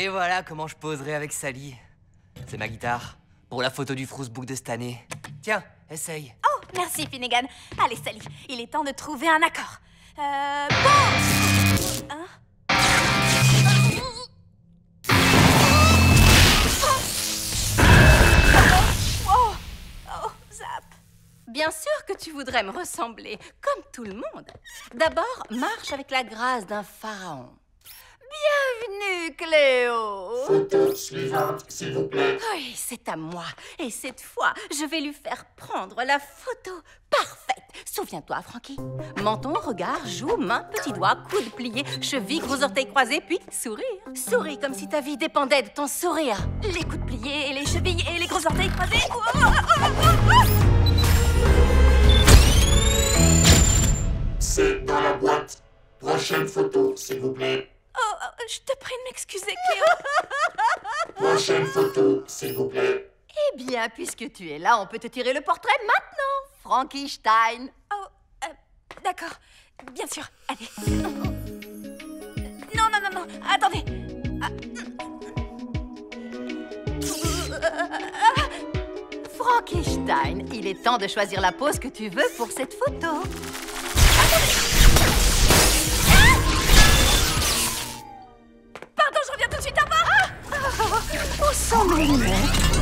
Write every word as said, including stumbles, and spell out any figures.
Et voilà comment je poserai avec Sally. C'est ma guitare, pour la photo du Froostbook de cette année. Tiens, essaye. Oh, merci Finnegan. Allez Sally, il est temps de trouver un accord. Euh... Bon. Hein? Oh, oh, zap. Bien sûr que tu voudrais me ressembler, comme tout le monde. D'abord, marche avec la grâce d'un pharaon. Bienvenue, Cléo. Photo suivante, s'il vous plaît. Oui, c'est à moi. Et cette fois, je vais lui faire prendre la photo parfaite. Souviens-toi, Frankie. Menton, regard, joue, main, petit doigt, coude plié, cheville, gros orteils croisés, puis sourire. Souris comme si ta vie dépendait de ton sourire. Les coudes pliés et les chevilles et les gros orteils croisés. Oh, oh, oh, oh, oh. C'est dans la boîte. Prochaine photo, s'il vous plaît. Oh, oh, je te prie de m'excuser, Cléo. Prochaine photo, s'il vous plaît. Eh bien, puisque tu es là, on peut te tirer le portrait maintenant, Frankie Stein. Oh, euh, d'accord. Bien sûr. Allez. Non, non, non, non. Attendez. Ah. Frankie Stein, il est temps de choisir la pose que tu veux pour cette photo. Pardon, je reviens tout de suite à part. Où sont mes lunettes?